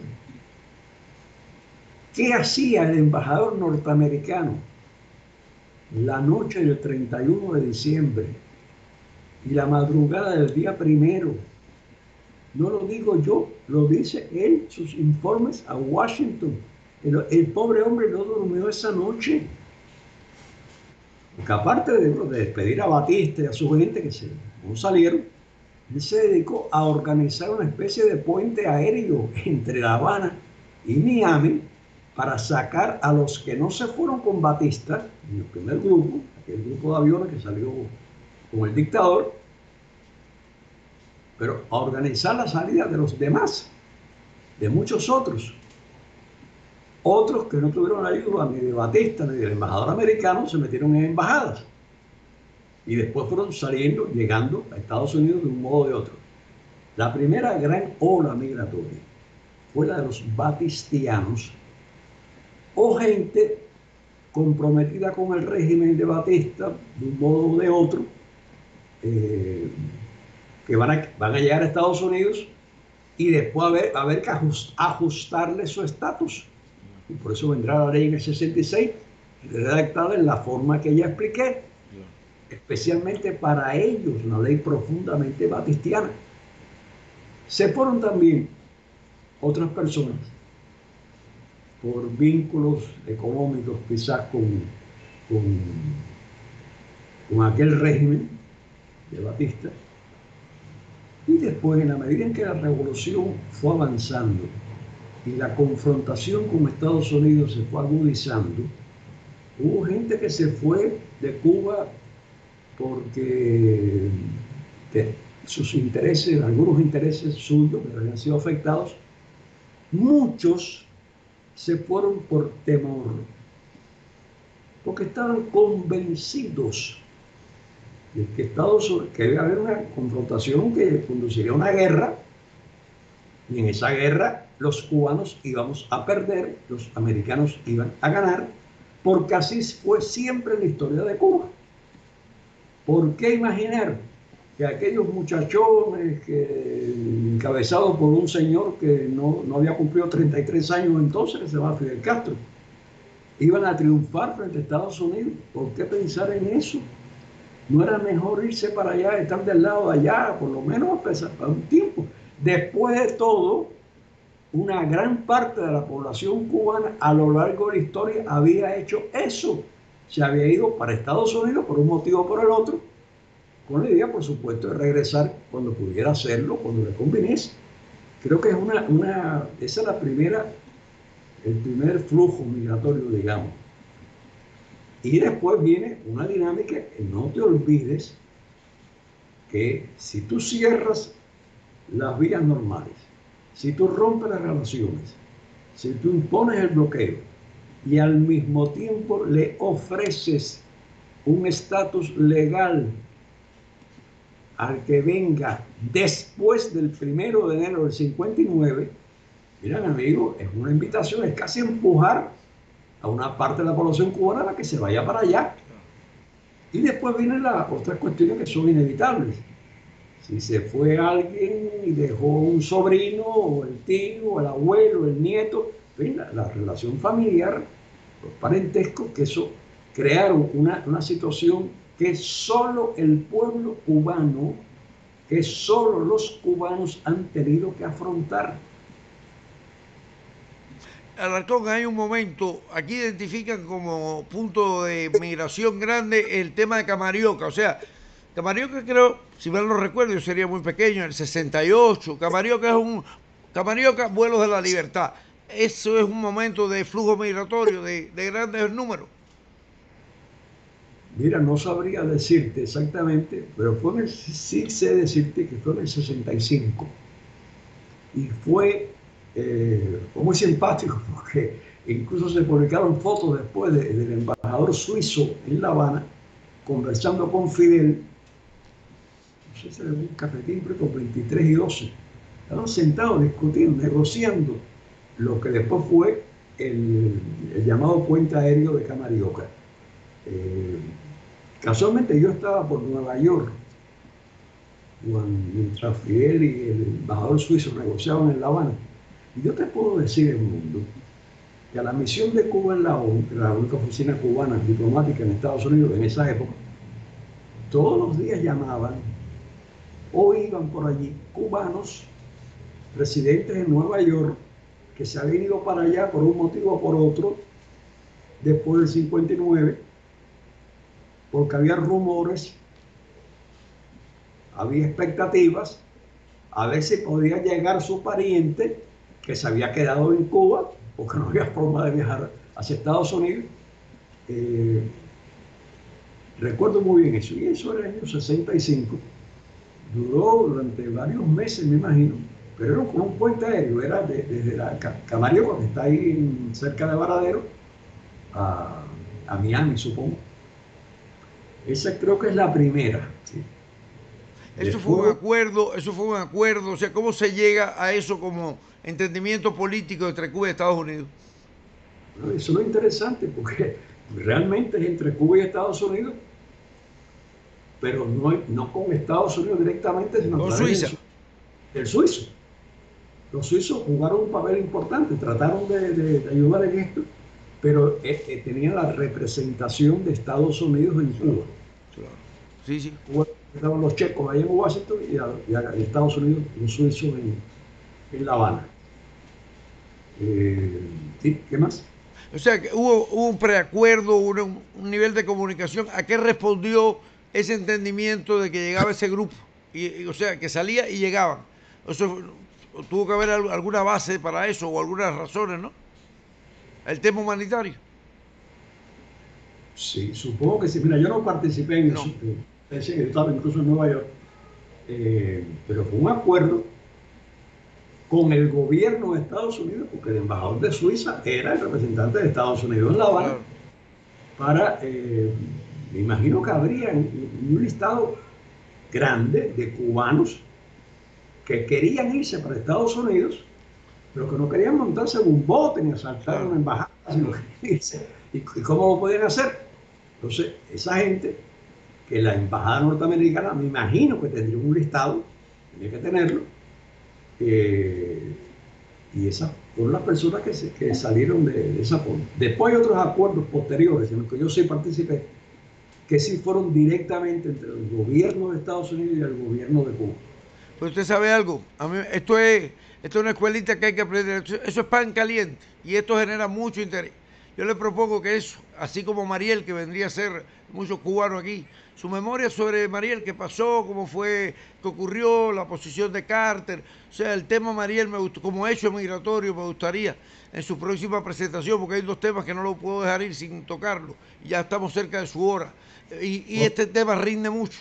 ¿Qué hacía el embajador norteamericano la noche del 31 de diciembre y la madrugada del día 1? No lo digo yo, lo dice él, sus informes a Washington. El pobre hombre no durmió esa noche. Porque aparte de despedir a Batista y a su gente que no salieron, él se dedicó a organizar una especie de puente aéreo entre La Habana y Miami para sacar a los que no se fueron con Batista, en el primer grupo, aquel grupo de aviones que salió con el dictador, pero a organizar la salida de los demás, de muchos otros. Otros que no tuvieron ayuda ni de Batista ni del embajador americano se metieron en embajadas. Y después fueron saliendo, llegando a Estados Unidos de un modo o de otro. La primera gran ola migratoria fue la de los batistianos, o gente comprometida con el régimen de Batista de un modo o de otro, que van a llegar a Estados Unidos y después haber que ajustarle su estatus. Y por eso vendrá la ley en el 66, redactada en la forma que ya expliqué, especialmente para ellos, una ley profundamente batistiana. Se fueron también otras personas por vínculos económicos quizás con aquel régimen de Batista. Y después, en la medida en que la revolución fue avanzando y la confrontación con Estados Unidos se fue agudizando, hubo gente que se fue de Cuba porque sus intereses, algunos intereses suyos que habían sido afectados. Muchos se fueron por temor, porque estaban convencidos de que que iba a haber una confrontación que conduciría a una guerra, y en esa guerra los cubanos íbamos a perder, los americanos iban a ganar, porque así fue siempre la historia de Cuba. ¿Por qué imaginar que aquellos muchachones encabezados por un señor que no había cumplido 33 años entonces, que se llama Fidel Castro, iban a triunfar frente a Estados Unidos? ¿Por qué pensar en eso? ¿No era mejor irse para allá, estar del lado de allá, por lo menos para un tiempo? Después de todo, una gran parte de la población cubana a lo largo de la historia había hecho eso. Se había ido para Estados Unidos por un motivo o por el otro, con la idea, por supuesto, de regresar cuando pudiera hacerlo, cuando le conveniese. Creo que es esa es el primer flujo migratorio, digamos. Y después viene una dinámica que no te olvides que si tú cierras las vías normales, si tú rompes las relaciones Si tú impones el bloqueo y al mismo tiempo le ofreces un estatus legal al que venga después del 1 de enero del 59, mira, mi amigo, es una invitación, es casi empujar a una parte de la población cubana a que se vaya para allá. Y después vienen las otras cuestiones que son inevitables. Si se fue alguien y dejó un sobrino, o el tío, o el abuelo, o el nieto, la relación familiar, los parentescos, que eso crearon una situación que solo el pueblo cubano, que solo los cubanos han tenido que afrontar. Alarcón, hay un momento, aquí identifican como punto de migración grande el tema de Camarioca, o sea, Camarioca creo, si mal no recuerdo, yo sería muy pequeño, en el 68, Camarioca, vuelos de la libertad, eso es un momento de flujo migratorio, de grandes números. Mira, no sabría decirte exactamente, pero sí sé decirte que fue en el 65 y fue muy simpático porque incluso se publicaron fotos después del embajador suizo en La Habana conversando con Fidel, no sé si era un cafetín, pero con 23 y 12. Estaban sentados discutiendo, negociando lo que después fue el llamado puente aéreo de Camarioca. Casualmente yo estaba por Nueva York mientras Fidel y el embajador suizo negociaban en La Habana. Y yo te puedo decir, en el mundo, que a la misión de Cuba en la ONU, la única oficina cubana diplomática en Estados Unidos en esa época, todos los días llamaban o iban por allí cubanos residentes en Nueva York que se habían ido para allá por un motivo o por otro después del 59, porque había rumores, había expectativas, a ver si podía llegar su pariente que se había quedado en Cuba, porque no había forma de viajar hacia Estados Unidos. Recuerdo muy bien eso, y eso era en el año 65. Duró durante varios meses, me imagino, pero era como un puente aéreo, era desde la Camarioca, que está ahí cerca de Varadero, a Miami, supongo. Esa creo que es la primera. ¿Sí? Eso fue un acuerdo, o sea, ¿cómo se llega a eso como entendimiento político entre Cuba y Estados Unidos? Bueno, eso es lo interesante, porque realmente es entre Cuba y Estados Unidos, pero no con Estados Unidos directamente, sino con Suiza. El suizo. Los suizos jugaron un papel importante, trataron de ayudar en esto, pero tenían la representación de Estados Unidos en Cuba. Claro. Sí, sí. Cuba, estaban los checos ahí en Washington y Estados Unidos, los suizos en La Habana. ¿Sí? ¿Qué más? O sea, que hubo un preacuerdo, un nivel de comunicación. ¿A qué respondió ese entendimiento de que llegaba ese grupo? O sea, que salía y llegaban. Eso, tuvo que haber alguna base para eso o algunas razones, ¿no? El tema humanitario. Sí, supongo que sí. Mira, yo no participé en eso. Yo estaba incluso en Nueva York. Pero fue un acuerdo con el gobierno de Estados Unidos, porque el embajador de Suiza era el representante de Estados Unidos en La Habana, claro. Para, me imagino que habría un listado grande de cubanos que querían irse para Estados Unidos, pero que no querían montarse en un bote ni asaltar una embajada, sino que irse. ¿Y cómo lo podían hacer? Entonces, esa gente, que la embajada norteamericana, me imagino que tendría un listado, tenía que tenerlo, y esas fueron las personas que salieron de esa forma. Después hay otros acuerdos posteriores en los que yo sí participé, que sí fueron directamente entre el gobierno de Estados Unidos y el gobierno de Cuba. Pues usted sabe algo, a mí, esto es una escuelita que hay que aprender, eso es pan caliente y esto genera mucho interés. Yo le propongo que eso, así como Mariel, que vendría a ser muchos cubanos aquí, su memoria sobre Mariel, qué pasó, cómo fue, qué ocurrió, la posición de Carter, o sea, el tema Mariel me gustó, como hecho migratorio, me gustaría en su próxima presentación, porque hay dos temas que no lo puedo dejar ir sin tocarlo, y ya estamos cerca de su hora, y este tema rinde mucho.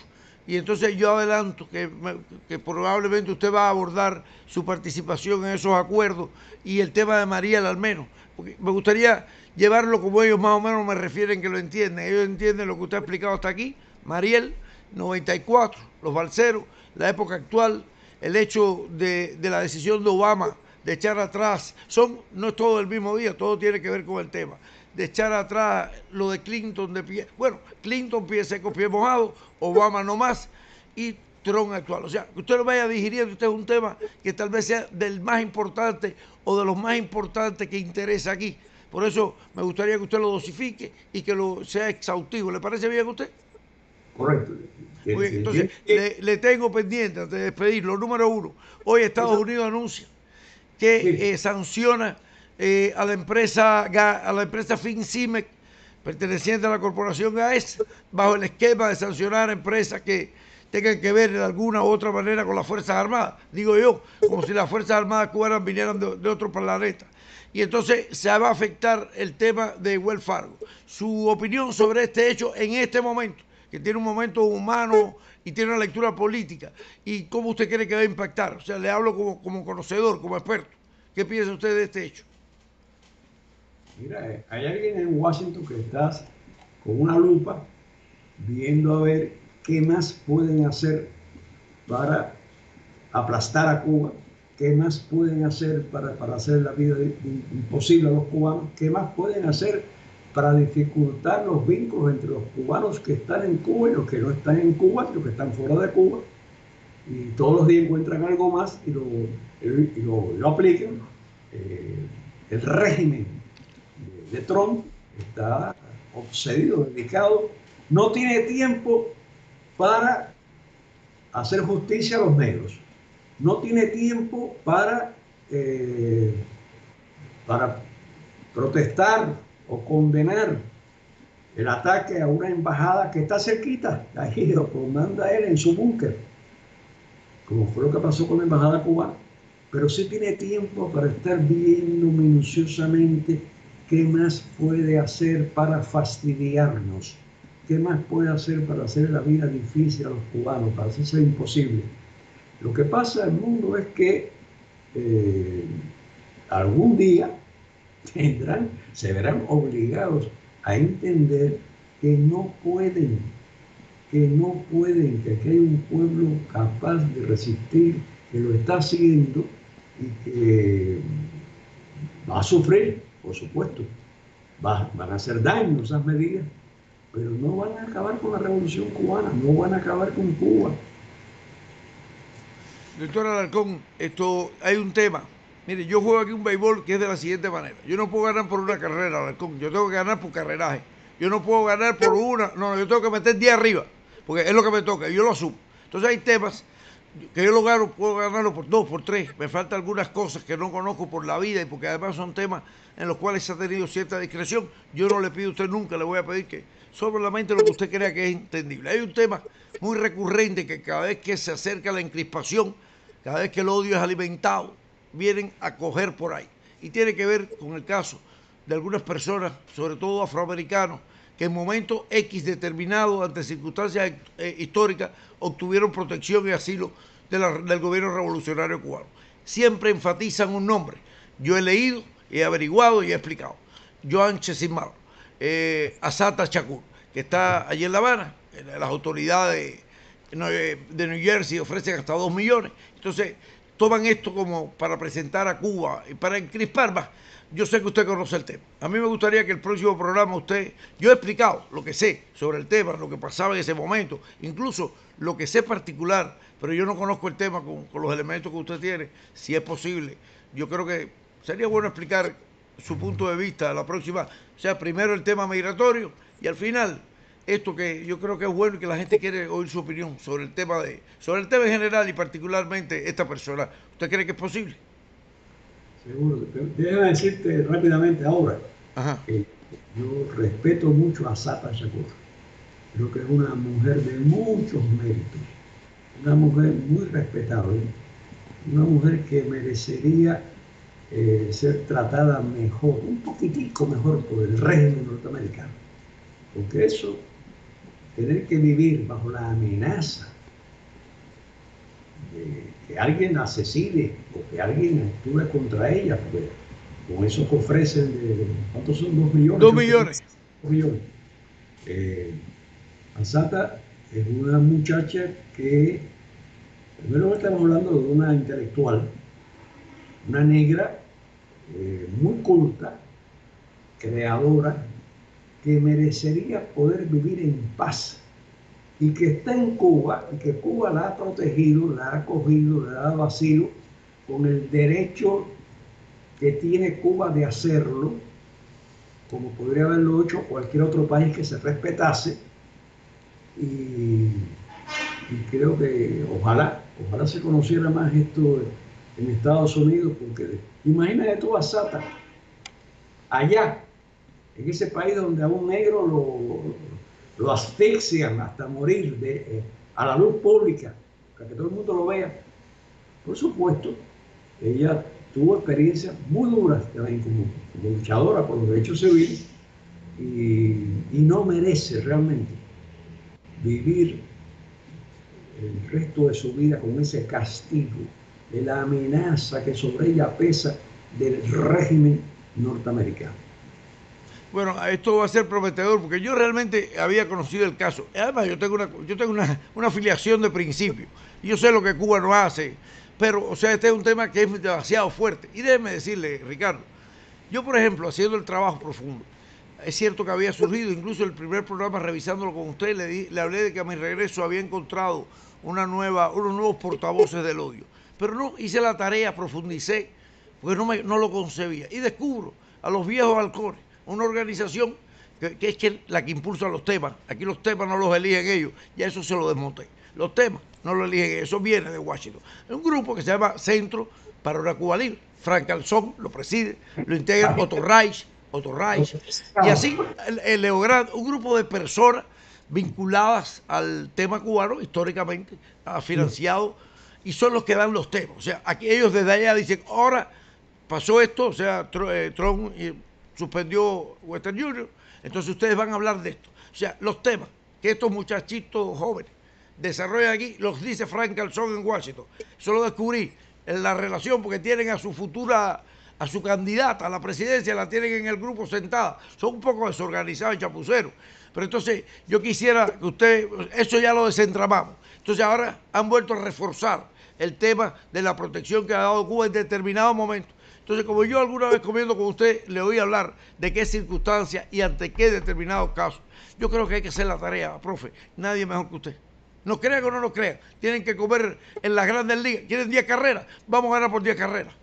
Y entonces yo adelanto que probablemente usted va a abordar su participación en esos acuerdos y el tema de Mariel al menos, porque me gustaría llevarlo como ellos más o menos me refieren que lo entienden. Ellos entienden lo que usted ha explicado hasta aquí. Mariel, 94, los balseros, la época actual, el hecho de la decisión de Obama de echar atrás, no es todo el mismo día, todo tiene que ver con el tema, de echar atrás lo de Clinton de pie, bueno, Clinton pie seco, pie mojado, Obama no más, y Trump actual. O sea, que usted lo vaya digiriendo, usted es un tema que tal vez sea del más importante o de los más importantes que interesa aquí. Por eso me gustaría que usted lo dosifique y que lo sea exhaustivo. ¿Le parece bien a usted? Correcto. Muy bien, entonces, le tengo pendiente antes de despedirlo. Número 1, hoy Estados Unidos anuncia que sanciona a la empresa FinCIMEC, perteneciente a la corporación GAES, bajo el esquema de sancionar a empresas que tengan que ver de alguna u otra manera con las Fuerzas Armadas. Digo yo, como si las Fuerzas Armadas cubanas vinieran de otro planeta. Y entonces se va a afectar el tema de Wells Fargo. Su opinión sobre este hecho en este momento, que tiene un momento humano y tiene una lectura política, y cómo usted cree que va a impactar. O sea, le hablo como conocedor, como experto. ¿Qué piensa usted de este hecho? Mira, hay alguien en Washington que está con una lupa viendo a ver qué más pueden hacer para aplastar a Cuba, qué más pueden hacer para hacer la vida imposible a los cubanos, qué más pueden hacer para dificultar los vínculos entre los cubanos que están en Cuba y los que no están en Cuba, los que están fuera de Cuba, y todos los días encuentran algo más y lo aplican. El régimen de Trump está obsedido, dedicado, no tiene tiempo para hacer justicia a los negros, no tiene tiempo para protestar o condenar el ataque a una embajada que está cerquita, ahí lo comanda él en su búnker, como fue lo que pasó con la embajada cubana, pero sí tiene tiempo para estar viendo minuciosamente qué más puede hacer para fastidiarnos, qué más puede hacer para hacer la vida difícil a los cubanos, para hacerse imposible. Lo que pasa en el mundo es que algún día se verán obligados a entender que no pueden, que aquí hay un pueblo capaz de resistir, que lo está haciendo y que va a sufrir, por supuesto. Van a hacer daño esas medidas, pero no van a acabar con la revolución cubana, no van a acabar con Cuba. Doctor Alarcón, hay un tema. Mire, yo juego aquí un béisbol que es de la siguiente manera. Yo no puedo ganar por una carrera, Alarcón. Yo tengo que ganar por carreraje. Yo no puedo ganar por una. No, yo tengo que meter 10 arriba, porque es lo que me toca y yo lo asumo. Entonces hay temas que yo lo gano, puedo ganarlo por 2, por 3. Me faltan algunas cosas que no conozco por la vida y porque además son temas en los cuales se ha tenido cierta discreción. Yo no le pido a usted nunca, le voy a pedir que solamente lo que usted crea que es entendible. Hay un tema muy recurrente que cada vez que se acerca la encrispación, cada vez que el odio es alimentado, vienen a coger por ahí. Y tiene que ver con el caso de algunas personas, sobre todo afroamericanos, que en momentos X determinados, ante circunstancias históricas, obtuvieron protección y asilo del gobierno revolucionario cubano. Siempre enfatizan un nombre. Yo he leído, he averiguado y he explicado. Joan Chesimard, Assata Shakur, que está allí en La Habana. Las autoridades de New Jersey ofrecen hasta 2 millones. Entonces, toman esto como para presentar a Cuba y para encrispar más. Yo sé que usted conoce el tema. A mí me gustaría que el próximo programa yo he explicado lo que sé sobre el tema, lo que pasaba en ese momento, incluso lo que sé particular, pero yo no conozco el tema con los elementos que usted tiene, si es posible. Yo creo que sería bueno explicar su punto de vista a la próxima. O sea, primero el tema migratorio y al final esto que yo creo que es bueno y que la gente quiere oír su opinión sobre el tema en general y particularmente esta persona. ¿Usted cree que es posible? Seguro. Déjame decirte rápidamente ahora que yo respeto mucho a Assata Shakur. Creo que es una mujer de muchos méritos, una mujer muy respetable, una mujer que merecería ser tratada mejor, un poquitico mejor por el régimen norteamericano. Porque eso, tener que vivir bajo la amenaza que alguien asesine o que alguien actúe contra ella, porque con eso que ofrecen ¿cuántos son? 2 millones. 2 millones. 2 millones. Ansata es una muchacha que, primero estamos hablando de una intelectual, una negra muy culta, creadora, que merecería poder vivir en paz y que está en Cuba y que Cuba la ha protegido, la ha acogido, la ha dado asilo con el derecho que tiene Cuba de hacerlo, como podría haberlo hecho cualquier otro país que se respetase. Y creo que ojalá se conociera más esto en Estados Unidos, porque imagínate tú a Sata allá, en ese país donde a un negro lo asfixian hasta morir a la luz pública, para que todo el mundo lo vea. Por supuesto, ella tuvo experiencias muy duras también como luchadora por los derechos civiles y no merece realmente vivir el resto de su vida con ese castigo de la amenaza que sobre ella pesa del régimen norteamericano. Bueno, esto va a ser prometedor porque yo realmente había conocido el caso. Además, yo tengo una afiliación de principio. Yo sé lo que Cuba no hace, pero, o sea, este es un tema que es demasiado fuerte. Y déjeme decirle, Ricardo, yo, por ejemplo, haciendo el trabajo profundo, es cierto que había surgido, incluso el primer programa revisándolo con usted, le hablé de que a mi regreso había encontrado unos nuevos portavoces del odio. Pero no hice la tarea, profundicé, porque no lo concebía. Y descubro a los viejos halcones, una organización que es la que impulsa los temas. Aquí los temas no los eligen ellos, ya eso se lo desmonté. Los temas no los eligen ellos, eso viene de Washington. Es un grupo que se llama Centro para una Cuba Libre. Frank Calzón lo preside, lo integra Otto Reich, y así Leo Grande, un grupo de personas vinculadas al tema cubano históricamente, financiado, y son los que dan los temas. O sea, aquí ellos desde allá dicen, ahora pasó esto, o sea, Trump suspendió Western Union, entonces ustedes van a hablar de esto. O sea, los temas que estos muchachitos jóvenes desarrollan aquí, los dice Frank Calzón en Washington. Eso lo descubrí en la relación porque tienen a su candidata a la presidencia, la tienen en el grupo sentada. Son un poco desorganizados y chapuceros. Pero entonces yo quisiera que usted, eso ya lo desentramamos. Entonces ahora han vuelto a reforzar el tema de la protección que ha dado Cuba en determinado momento. Entonces, como yo alguna vez comiendo con usted le oí hablar de qué circunstancias y ante qué determinados casos, yo creo que hay que hacer la tarea, profe. Nadie mejor que usted. Nos crean o no nos crean, tienen que comer en las grandes ligas. ¿Quieren 10 carreras? Vamos a ganar por 10 carreras.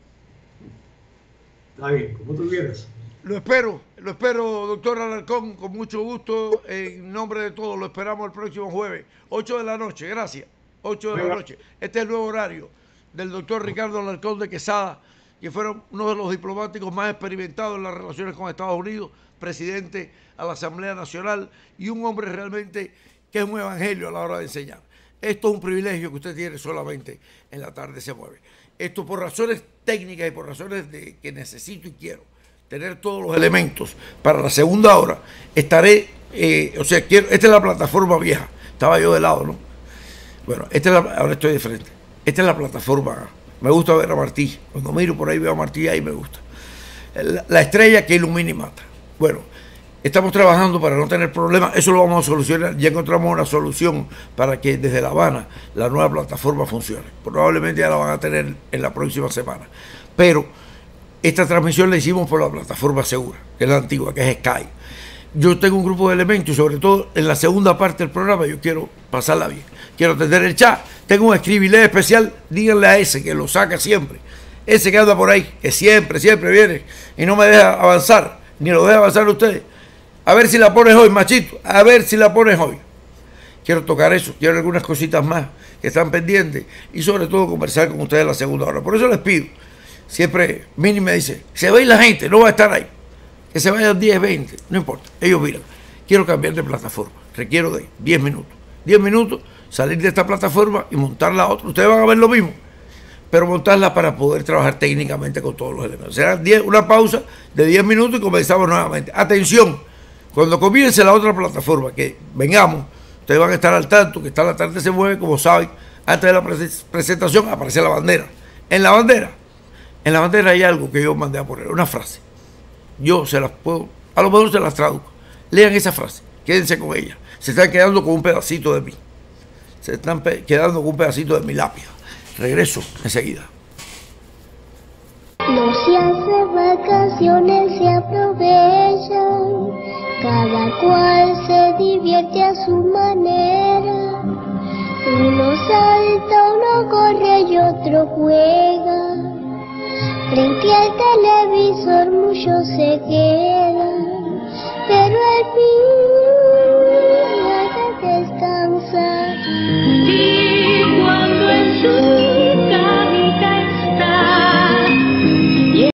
Está bien, como tú quieras. Lo espero, doctor Alarcón, con mucho gusto, en nombre de todos. Lo esperamos el próximo jueves, 8 de la noche, gracias. 8 de la noche. Este es el nuevo horario del doctor Ricardo Alarcón de Quesada, que fueron uno de los diplomáticos más experimentados en las relaciones con Estados Unidos, presidente a la Asamblea Nacional y un hombre realmente que es un evangelio a la hora de enseñar. Esto es un privilegio que usted tiene solamente en La Tarde Se Mueve. Esto por razones técnicas y por razones de que necesito y quiero tener todos los elementos para la segunda hora. Estaré, esta es la plataforma vieja. Estaba yo de lado, ¿no? Bueno, ahora estoy de frente. Esta es la plataforma. Me gusta ver a Martí. Cuando miro por ahí veo a Martí, ahí me gusta. La estrella que ilumina y mata. Bueno, estamos trabajando para no tener problemas. Eso lo vamos a solucionar. Ya encontramos una solución para que desde La Habana la nueva plataforma funcione. Probablemente ya la van a tener en la próxima semana. Pero esta transmisión la hicimos por la plataforma segura, que es la antigua, que es Skype. Yo tengo un grupo de elementos y sobre todo en la segunda parte del programa yo quiero pasarla bien. Quiero atender el chat. Tengo un escribilé especial. Díganle a ese que lo saca siempre. Ese que anda por ahí, que siempre viene y no me deja avanzar, ni lo deja avanzar ustedes. A ver si la pones hoy, machito. A ver si la pones hoy. Quiero tocar eso. Quiero algunas cositas más que están pendientes. Y sobre todo conversar con ustedes en la segunda hora. Por eso les pido. Siempre Mini me dice, se va a ir la gente, no va a estar ahí. Que se vayan 10, 20, no importa. Ellos miran. Quiero cambiar de plataforma. Requiero de 10 minutos. 10 minutos, salir de esta plataforma y montarla a otra. Ustedes van a ver lo mismo. Pero montarla para poder trabajar técnicamente con todos los elementos. Será una pausa de 10 minutos y comenzamos nuevamente. Atención, cuando comience la otra plataforma, que vengamos Ustedes van a estar al tanto que La Tarde se mueve, como saben, antes de la presentación aparece la bandera. En la bandera hay algo que yo mandé a poner, una frase. Yo se las puedo, a lo mejor se las traduzco. Lean esa frase, quédense con ella. Se están quedando con un pedacito de mí. Se están quedando con un pedacito de mi lápida. Regreso enseguida. No se hace vacaciones, se aprovechan. Cada cual se divierte a su manera. Uno salta, uno corre y otro juega. Frente al televisor muchos se quedan, pero al fin